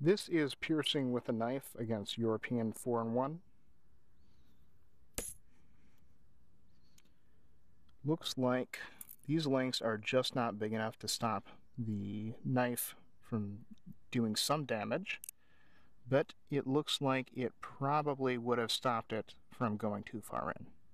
This is piercing with a knife against European 4-in-1. Looks like these lengths are just not big enough to stop the knife from doing some damage, but it looks like it probably would have stopped it from going too far in.